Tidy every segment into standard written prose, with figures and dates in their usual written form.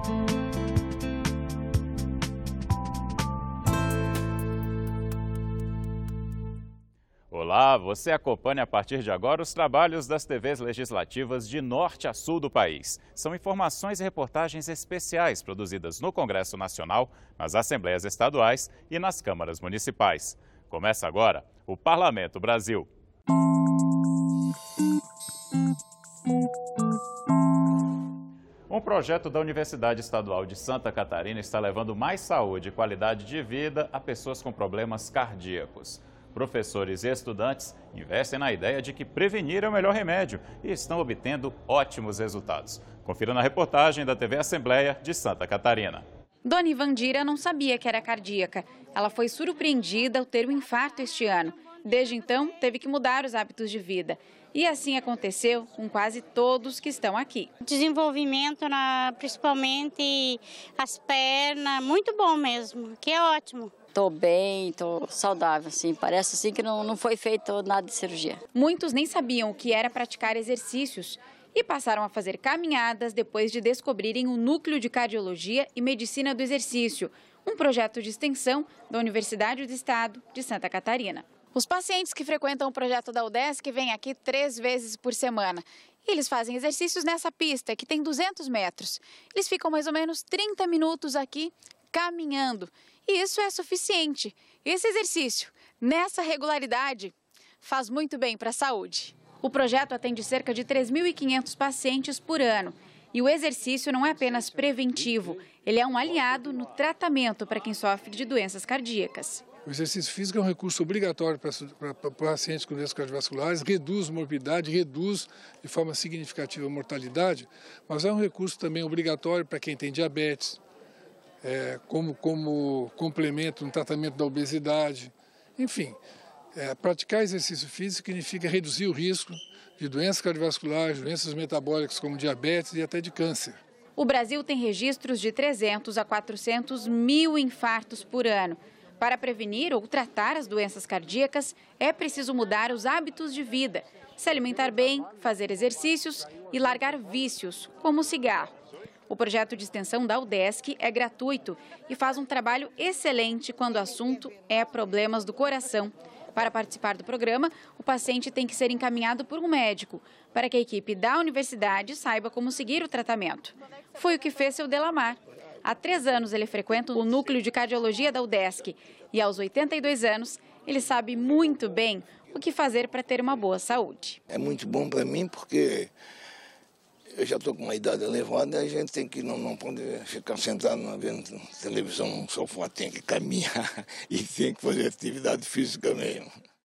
Olá, você acompanha a partir de agora os trabalhos das TVs legislativas de norte a sul do país. São informações e reportagens especiais produzidas no Congresso Nacional, nas Assembleias Estaduais e nas câmaras municipais. Começa agora o Parlamento Brasil. Um projeto da Universidade Estadual de Santa Catarina está levando mais saúde e qualidade de vida a pessoas com problemas cardíacos. Professores e estudantes investem na ideia de que prevenir é o melhor remédio e estão obtendo ótimos resultados. Confira na reportagem da TV Assembleia de Santa Catarina. Dona Ivandira não sabia que era cardíaca. Ela foi surpreendida ao ter um infarto este ano. Desde então, teve que mudar os hábitos de vida. E assim aconteceu com quase todos que estão aqui. Desenvolvimento, principalmente as pernas, muito bom mesmo, que é ótimo. Estou bem, estou saudável, assim. Parece assim que não foi feito nada de cirurgia. Muitos nem sabiam o que era praticar exercícios e passaram a fazer caminhadas depois de descobrirem o Núcleo de Cardiologia e Medicina do Exercício, um projeto de extensão da Universidade do Estado de Santa Catarina. Os pacientes que frequentam o projeto da UDESC vêm aqui 3 vezes por semana. Eles fazem exercícios nessa pista, que tem 200 metros. Eles ficam mais ou menos 30 minutos aqui caminhando. E isso é suficiente. Esse exercício, nessa regularidade, faz muito bem para a saúde. O projeto atende cerca de 3.500 pacientes por ano. E o exercício não é apenas preventivo, ele é um aliado no tratamento para quem sofre de doenças cardíacas. O exercício físico é um recurso obrigatório para pacientes com doenças cardiovasculares, reduz morbidade, reduz de forma significativa a mortalidade, mas é um recurso também obrigatório para quem tem diabetes, como complemento no tratamento da obesidade. Enfim, praticar exercício físico significa reduzir o risco de doenças cardiovasculares, doenças metabólicas como diabetes e até de câncer. O Brasil tem registros de 300 a 400 mil infartos por ano. Para prevenir ou tratar as doenças cardíacas, é preciso mudar os hábitos de vida, se alimentar bem, fazer exercícios e largar vícios, como o cigarro. O projeto de extensão da UDESC é gratuito e faz um trabalho excelente quando o assunto é problemas do coração. Para participar do programa, o paciente tem que ser encaminhado por um médico, para que a equipe da universidade saiba como seguir o tratamento. Foi o que fez seu Delamar. Há 3 anos ele frequenta o Núcleo de Cardiologia da UDESC e aos 82 anos ele sabe muito bem o que fazer para ter uma boa saúde. É muito bom para mim porque eu já estou com uma idade elevada e a gente tem que não pode ficar sentado vendo televisão no sofá, tem que caminhar e tem que fazer atividade física mesmo.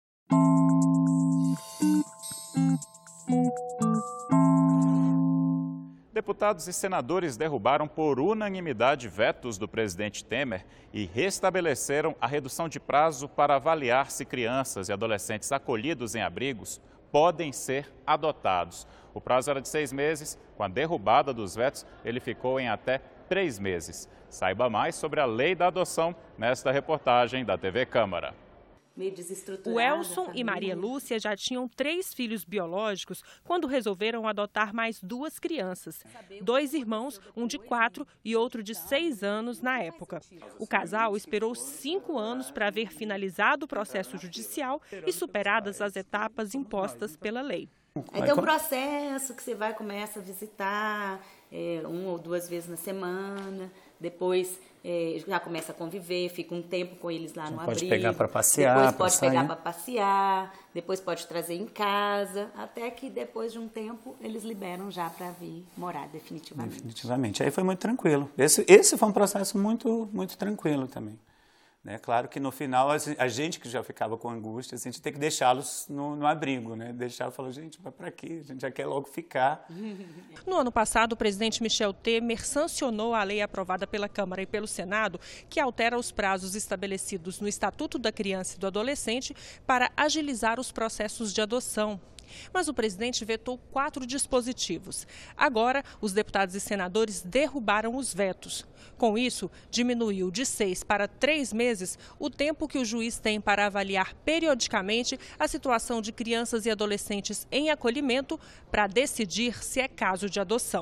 Deputados e senadores derrubaram por unanimidade vetos do presidente Temer e restabeleceram a redução de prazo para avaliar se crianças e adolescentes acolhidos em abrigos podem ser adotados. O prazo era de 6 meses, com a derrubada dos vetos, ele ficou em até 3 meses. Saiba mais sobre a lei da adoção nesta reportagem da TV Câmara. O Elson e Maria Lúcia já tinham 3 filhos biológicos quando resolveram adotar mais 2 crianças. 2 irmãos, um de 4 e outro de 6 anos na época. O casal esperou 5 anos para ver finalizado o processo judicial e superadas as etapas impostas pela lei. Aí tem um processo que você começa a visitar 1 ou 2 vezes na semana, depois já começa a conviver, fica um tempo com eles lá no abrigo. Pode pegar para passear, depois pode pegar para passear, depois pode trazer em casa, até que depois de um tempo eles liberam já para vir morar definitivamente. Definitivamente. Aí foi muito tranquilo. Esse foi um processo muito tranquilo também. Né? Claro que no final, a gente que já ficava com angústia, a gente tem que deixá-los no abrigo, né? Deixar e falar, gente, vai para quê? A gente já quer logo ficar. No ano passado, o presidente Michel Temer sancionou a lei aprovada pela Câmara e pelo Senado, que altera os prazos estabelecidos no Estatuto da Criança e do Adolescente para agilizar os processos de adoção. Mas o presidente vetou 4 dispositivos. Agora, os deputados e senadores derrubaram os vetos. Com isso, diminuiu de 6 para 3 meses o tempo que o juiz tem para avaliar periodicamente a situação de crianças e adolescentes em acolhimento para decidir se é caso de adoção.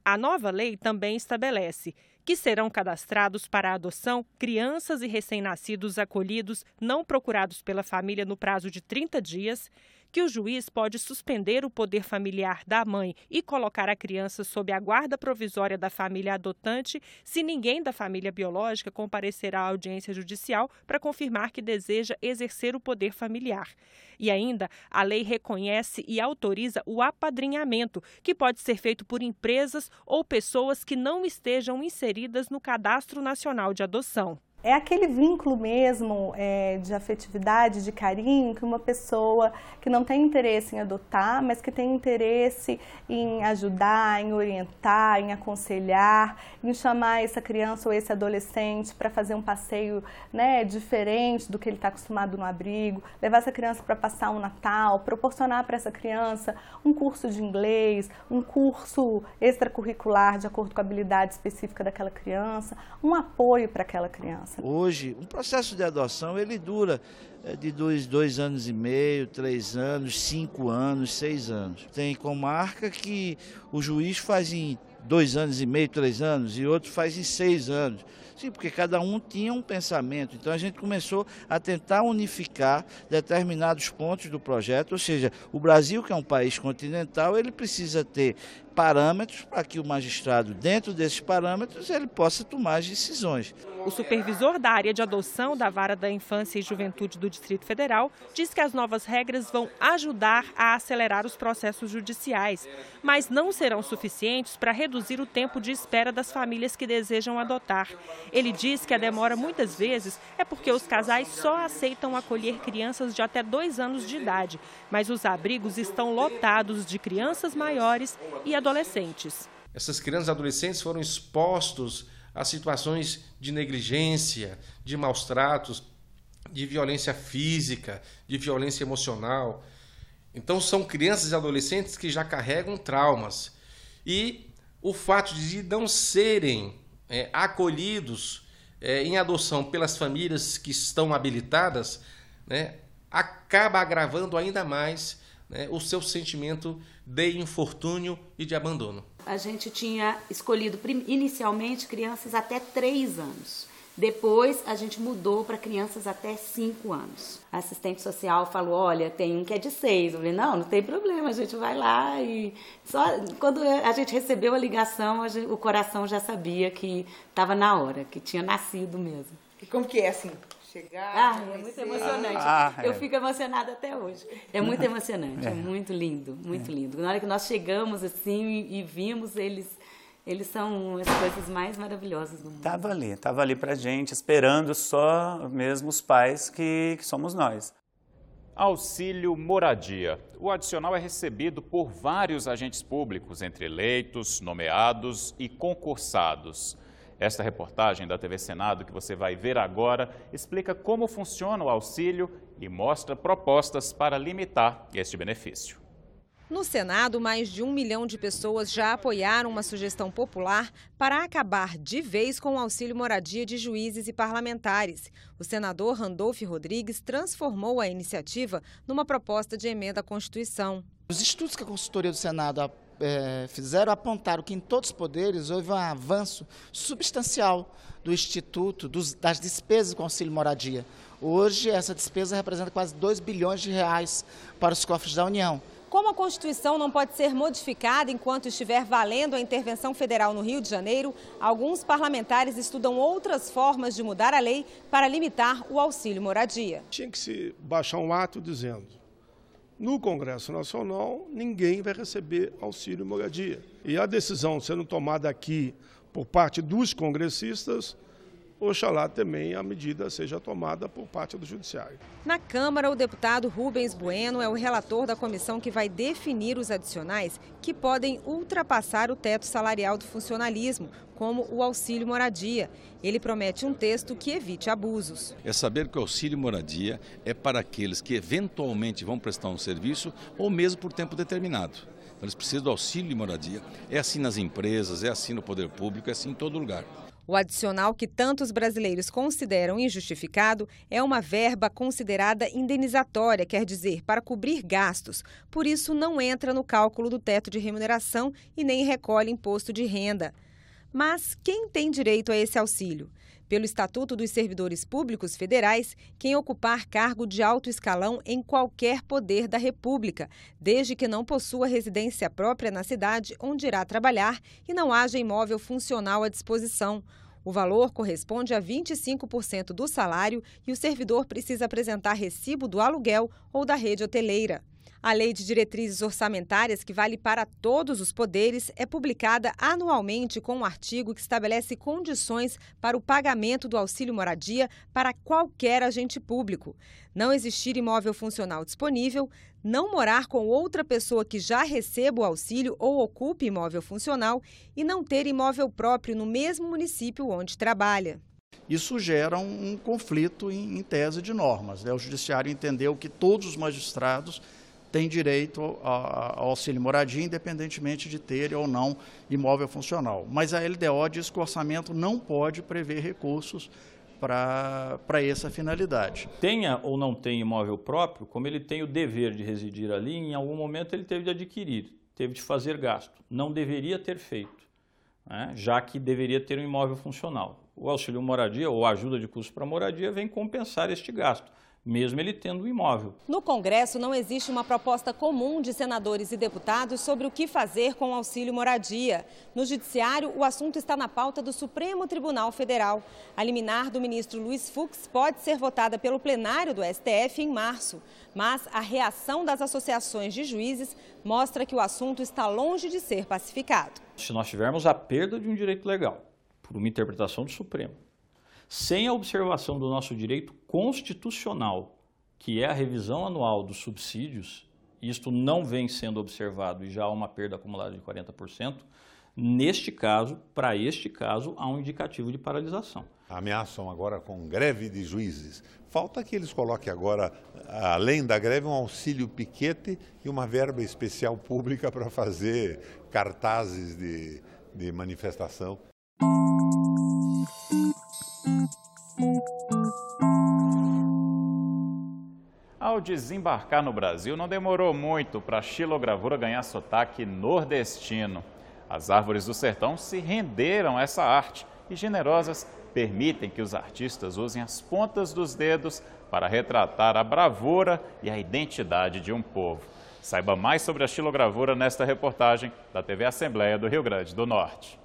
A nova lei também estabelece que serão cadastrados para a adoção crianças e recém-nascidos acolhidos não procurados pela família no prazo de 30 dias, que o juiz pode suspender o poder familiar da mãe e colocar a criança sob a guarda provisória da família adotante se ninguém da família biológica comparecer à audiência judicial para confirmar que deseja exercer o poder familiar. E ainda, a lei reconhece e autoriza o apadrinhamento, que pode ser feito por empresas ou pessoas que não estejam inseridas no Cadastro Nacional de Adoção. É aquele vínculo mesmo de afetividade, de carinho, que uma pessoa que não tem interesse em adotar, mas que tem interesse em ajudar, em orientar, em aconselhar, em chamar essa criança ou esse adolescente para fazer um passeio, né, diferente do que ele está acostumado no abrigo, levar essa criança para passar um Natal, proporcionar para essa criança um curso de inglês, um curso extracurricular de acordo com a habilidade específica daquela criança, um apoio para aquela criança. Hoje, um processo de adoção, ele dura de 2 anos e meio, 3 anos, 5 anos, 6 anos. Tem comarca que o juiz faz em 2 anos e meio, 3 anos, e outro faz em 6 anos. Sim, porque cada um tinha um pensamento. Então a gente começou a tentar unificar determinados pontos do projeto, ou seja, o Brasil, que é um país continental, ele precisa ter parâmetros para que o magistrado, dentro desses parâmetros, ele possa tomar as decisões. O supervisor da área de adoção da Vara da Infância e Juventude do Distrito Federal diz que as novas regras vão ajudar a acelerar os processos judiciais, mas não serão suficientes para reduzir o tempo de espera das famílias que desejam adotar. Ele diz que a demora muitas vezes é porque os casais só aceitam acolher crianças de até 2 anos de idade, mas os abrigos estão lotados de crianças maiores e adolescentes. Essas crianças e adolescentes foram expostos a situações de negligência, de maus tratos, de violência física, de violência emocional. Então são crianças e adolescentes que já carregam traumas. E o fato de não serem acolhidos em adoção pelas famílias que estão habilitadas, acaba agravando ainda mais o seu sentimento de infortúnio e de abandono. A gente tinha escolhido inicialmente crianças até 3 anos. Depois a gente mudou para crianças até 5 anos. A assistente social falou, olha, tem um que é de 6. Eu falei, não tem problema, a gente vai lá. E só quando a gente recebeu a ligação, o coração já sabia que estava na hora, que tinha nascido mesmo. E como que é assim? Chegar, é muito emocionante. Eu fico emocionada até hoje. É muito emocionante, é muito lindo, muito lindo. Na hora que nós chegamos assim e vimos eles são as coisas mais maravilhosas do mundo. Tava ali pra gente, esperando só mesmo os pais que somos nós. Auxílio moradia. O adicional é recebido por vários agentes públicos, entre eleitos, nomeados e concursados. Esta reportagem da TV Senado, que você vai ver agora, explica como funciona o auxílio e mostra propostas para limitar este benefício. No Senado, mais de 1 milhão de pessoas já apoiaram uma sugestão popular para acabar de vez com o auxílio moradia de juízes e parlamentares. O senador Randolph Rodrigues transformou a iniciativa numa proposta de emenda à Constituição. Os estudos que a consultoria do Senado fizeram apontaram que em todos os poderes houve um avanço substancial do Instituto, das despesas com auxílio moradia. Hoje, essa despesa representa quase 2 bilhões de reais para os cofres da União. Como a Constituição não pode ser modificada enquanto estiver valendo a intervenção federal no Rio de Janeiro, alguns parlamentares estudam outras formas de mudar a lei para limitar o auxílio moradia. Tinha que se baixar um ato dizendo: no Congresso Nacional, ninguém vai receber auxílio moradia. E a decisão sendo tomada aqui por parte dos congressistas, oxalá também a medida seja tomada por parte do Judiciário. Na Câmara, o deputado Rubens Bueno é o relator da comissão que vai definir os adicionais que podem ultrapassar o teto salarial do funcionalismo, como o auxílio moradia. Ele promete um texto que evite abusos. É saber que o auxílio moradia é para aqueles que eventualmente vão prestar um serviço ou mesmo por tempo determinado. Então, eles precisam do auxílio de moradia. É assim nas empresas, é assim no poder público, é assim em todo lugar. O adicional que tantos brasileiros consideram injustificado é uma verba considerada indenizatória, quer dizer, para cobrir gastos. Por isso, não entra no cálculo do teto de remuneração e nem recolhe imposto de renda. Mas quem tem direito a esse auxílio? Pelo Estatuto dos Servidores Públicos Federais, quem ocupar cargo de alto escalão em qualquer poder da República, desde que não possua residência própria na cidade onde irá trabalhar e não haja imóvel funcional à disposição. O valor corresponde a 25% do salário e o servidor precisa apresentar recibo do aluguel ou da rede hoteleira. A Lei de Diretrizes Orçamentárias, que vale para todos os poderes, é publicada anualmente com um artigo que estabelece condições para o pagamento do auxílio moradia para qualquer agente público. Não existir imóvel funcional disponível, não morar com outra pessoa que já receba o auxílio ou ocupe imóvel funcional e não ter imóvel próprio no mesmo município onde trabalha. Isso gera um conflito em tese de normas, né? O Judiciário entendeu que todos os magistrados têm direito ao auxílio moradia, independentemente de ter ou não imóvel funcional. Mas a LDO diz que o orçamento não pode prever recursos para essa finalidade. Tenha ou não tenha imóvel próprio, como ele tem o dever de residir ali, em algum momento ele teve de adquirir, teve de fazer gasto. Não deveria ter feito, né? Já que deveria ter um imóvel funcional. O auxílio moradia ou a ajuda de custo para moradia vem compensar este gasto, mesmo ele tendo um imóvel. No Congresso não existe uma proposta comum de senadores e deputados sobre o que fazer com o auxílio moradia. No Judiciário, o assunto está na pauta do Supremo Tribunal Federal. A liminar do ministro Luiz Fux pode ser votada pelo plenário do STF em março. Mas a reação das associações de juízes mostra que o assunto está longe de ser pacificado. Se nós tivermos a perda de um direito legal por uma interpretação do Supremo, sem a observação do nosso direito constitucional, que é a revisão anual dos subsídios, isto não vem sendo observado e já há uma perda acumulada de 40%, neste caso, para este caso, há um indicativo de paralisação. Ameaçam agora com greve de juízes. Falta que eles coloquem agora, além da greve, um auxílio piquete e uma verba especial pública para fazer cartazes de manifestação. Ao desembarcar no Brasil, não demorou muito para a xilogravura ganhar sotaque nordestino. As árvores do sertão se renderam a essa arte e, generosas, permitem que os artistas usem as pontas dos dedos para retratar a bravura e a identidade de um povo. Saiba mais sobre a xilogravura nesta reportagem da TV Assembleia do Rio Grande do Norte.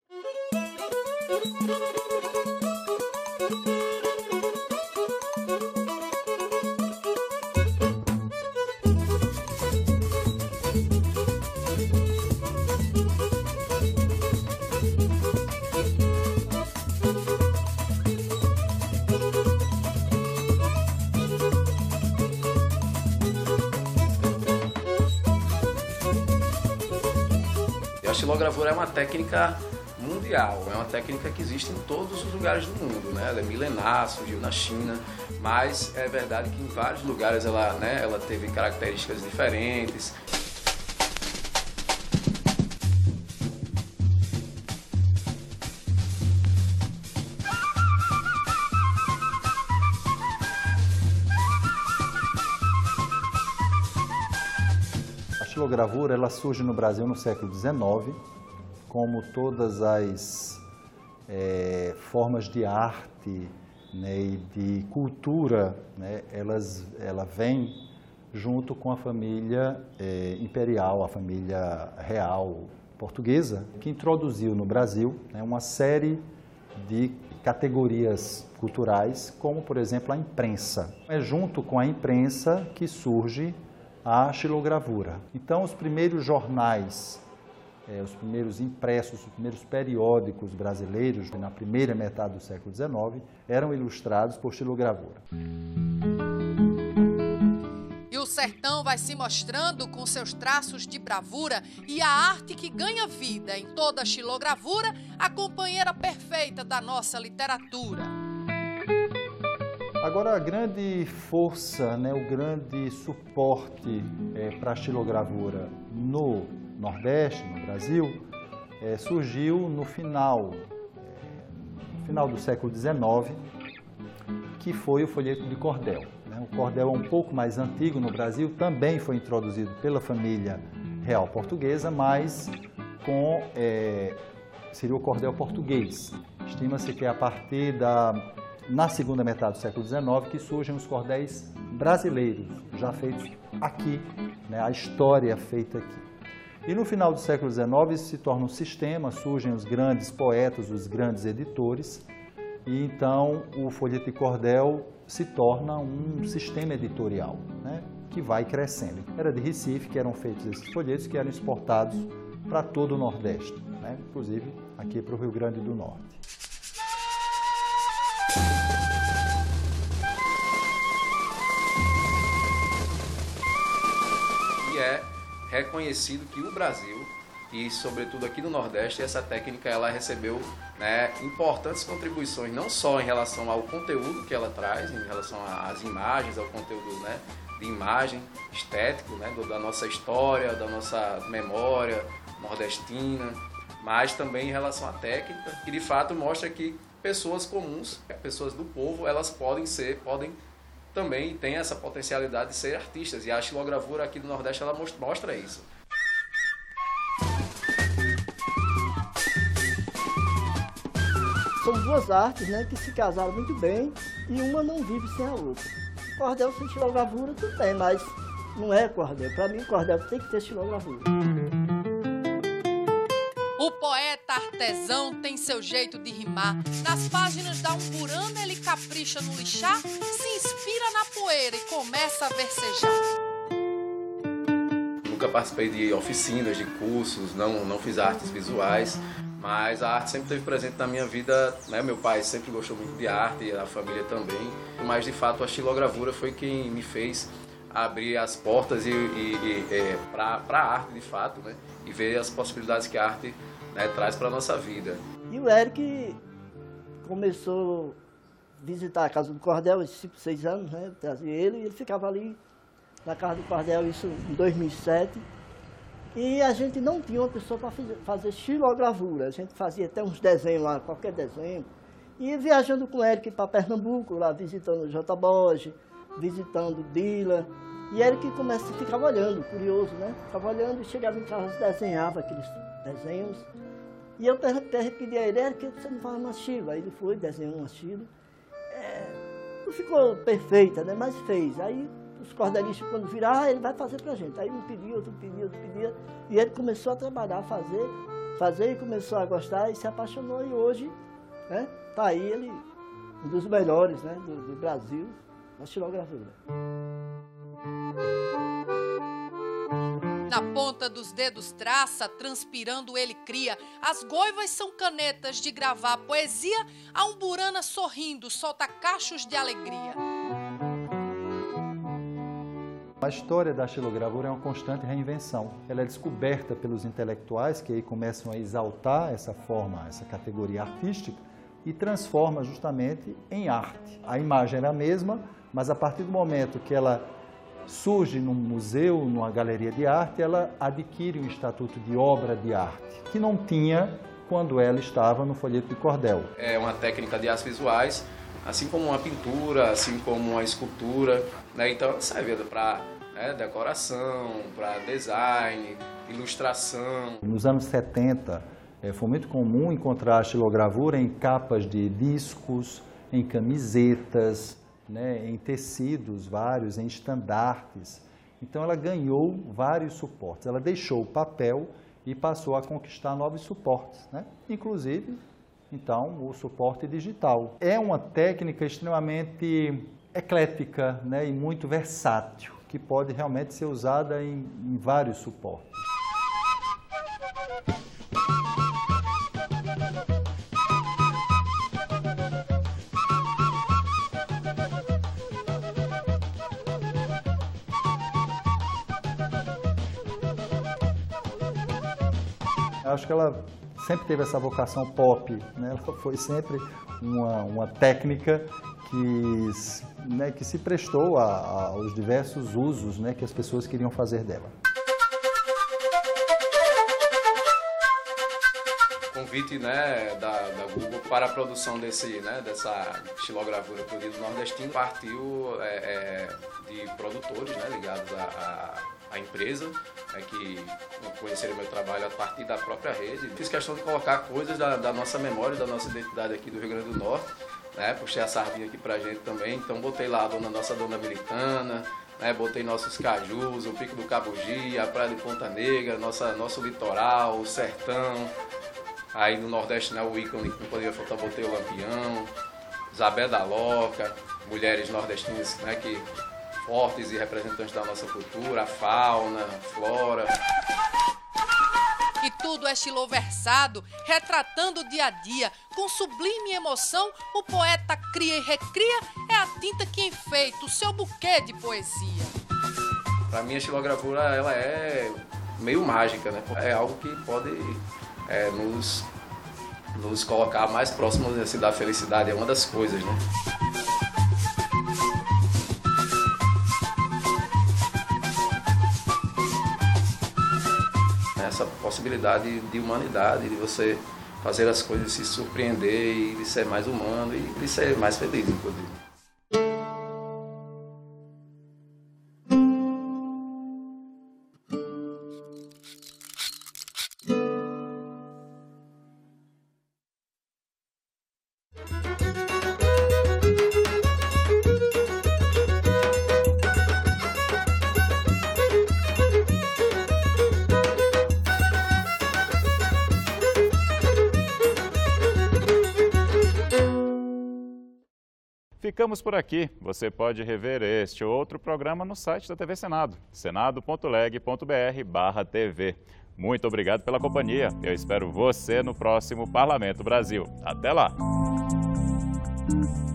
A xilogravura é uma técnica mundial, é uma técnica que existe em todos os lugares do mundo, né? Ela é milenar, surgiu na China, mas é verdade que em vários lugares ela teve características diferentes. A xilogravura ela surge no Brasil no século XIX, como todas as formas de arte, né, e de cultura, né, ela vem junto com a família imperial, a família real portuguesa, que introduziu no Brasil, né, uma série de categorias culturais, como, por exemplo, a imprensa. É junto com a imprensa que surge a xilogravura. Então, os primeiros jornais, os primeiros impressos, os primeiros periódicos brasileiros, na primeira metade do século XIX, eram ilustrados por xilogravura. E o sertão vai se mostrando com seus traços de bravura e a arte que ganha vida em toda a xilogravura, a companheira perfeita da nossa literatura. Agora, a grande força, né, o grande suporte para a xilogravura no Nordeste, no Brasil, surgiu no final final do século XIX, que foi o folheto de cordel. O cordel é um pouco mais antigo no Brasil, também foi introduzido pela família real portuguesa, mas seria o cordel português. Estima-se que é a partir na segunda metade do século XIX que surgem os cordéis brasileiros, já feitos aqui, a história feita aqui. E no final do século XIX isso se torna um sistema, surgem os grandes poetas, os grandes editores, e então o folheto de cordel se torna um sistema editorial, que vai crescendo. Era de Recife que eram feitos esses folhetos, que eram exportados para todo o Nordeste, inclusive aqui para o Rio Grande do Norte. E é reconhecido que o Brasil, e sobretudo aqui no Nordeste, essa técnica ela recebeu importantes contribuições, não só em relação ao conteúdo que ela traz, em relação às imagens, ao conteúdo de imagem, estético, da nossa história, da nossa memória nordestina, mas também em relação à técnica, que de fato mostra que pessoas comuns, pessoas do povo, elas podem também, tem essa potencialidade de ser artistas, e a xilogravura aqui do Nordeste ela mostra isso. São duas artes que se casaram muito bem e uma não vive sem a outra. Cordel sem xilogravura tudo bem, mas não é cordel. Para mim, cordel tem que ter xilogravura. O poeta artesão tem seu jeito de rimar. Nas páginas da Umburana ele capricha no lixar, se inspira na poeira e começa a versejar. Nunca participei de oficinas, de cursos, não fiz artes visuais, mas a arte sempre esteve presente na minha vida, Meu pai sempre gostou muito de arte, e a família também. Mas, de fato, a xilogravura foi quem me fez abrir as portas para a arte, de fato, E ver as possibilidades que a arte traz para a nossa vida. E o Eric começou a visitar a Casa do Cordel, há 5, 6 anos, trazia ele, e ele ficava ali na Casa do Cordel, isso em 2007. E a gente não tinha uma pessoa para fazer xilogravura. A gente fazia até uns desenhos lá, qualquer desenho. E viajando com o Eric para Pernambuco, lá visitando o J. Borges, visitando o Dila. E Eric ficava olhando, curioso, Ficava olhando e chegava em casa, desenhava aqueles desenhos. E eu pedi a ele, Eric, você não faz uma xilo? Aí ele foi, desenhou uma xilo. Não ficou perfeita, mas fez. Aí os cordelistas, quando viram, ele vai fazer pra gente. Aí um pedia, outro pedia. E ele começou a trabalhar, a fazer e começou a gostar e se apaixonou. E hoje, tá aí ele, um dos melhores, do Brasil, na xilogravura. Na ponta dos dedos traça, transpirando ele cria. As goivas são canetas de gravar poesia. A umburana sorrindo, solta cachos de alegria. A história da xilogravura é uma constante reinvenção. Ela é descoberta pelos intelectuais, que aí começam a exaltar essa forma, essa categoria artística, e transforma justamente em arte. A imagem era a mesma, mas a partir do momento que ela surge num museu, numa galeria de arte, ela adquire um estatuto de obra de arte, que não tinha quando ela estava no folheto de cordel. É uma técnica de artes visuais, assim como uma pintura, assim como uma escultura, Então serve para decoração, para design, ilustração. Nos anos 70, foi muito comum encontrar a xilogravura em capas de discos, em camisetas, em tecidos vários, em estandartes. Então ela ganhou vários suportes. Ela deixou o papel e passou a conquistar novos suportes, inclusive, então, o suporte digital. É uma técnica extremamente eclética e muito versátil, que pode realmente ser usada em vários suportes. Acho que ela sempre teve essa vocação pop, Ela foi sempre uma técnica que se prestou aos diversos usos que as pessoas queriam fazer dela. Com convite, né, da Google para a produção dessa xilogravura por do nordestino partiu de produtores, né, ligados à empresa, que conheceram meu trabalho a partir da própria rede. Fiz questão de colocar coisas da nossa memória, da nossa identidade aqui do Rio Grande do Norte, né, puxei a sardinha aqui pra gente também, então botei lá a nossa Dona Militana, né, botei nossos cajus, o Pico do Cabugi, a Praia de Ponta Negra, nosso litoral, o sertão. Aí no Nordeste, né, o ícone que não poderia faltar, botei o Lampião, Zabé da Loca, mulheres nordestinas, né, fortes e representantes da nossa cultura, a fauna, a flora. E tudo é xiloversado, retratando o dia a dia. Com sublime emoção, o poeta cria e recria, é a tinta que enfeita o seu buquê de poesia. Para mim, a xilogravura ela é meio mágica, né? É algo que pode nos colocar mais próximos da felicidade, é uma das coisas, né? Essa possibilidade de humanidade, de você fazer as coisas, se surpreender e de ser mais humano e de ser mais feliz, inclusive. Ficamos por aqui. Você pode rever este ou outro programa no site da TV Senado, senado.leg.br/TV. Muito obrigado pela companhia. Eu espero você no próximo Parlamento Brasil. Até lá!